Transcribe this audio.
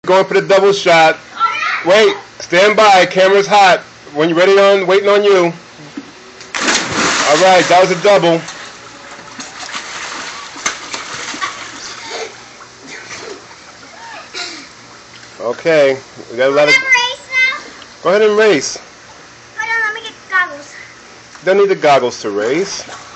going for the double shot. Wait, stand by. Camera's hot. When you're ready, waiting on you. All right, that was a double. Okay, we got a lot of. Race now? Go ahead and race. Hold on, let me get goggles. Don't need the goggles to race.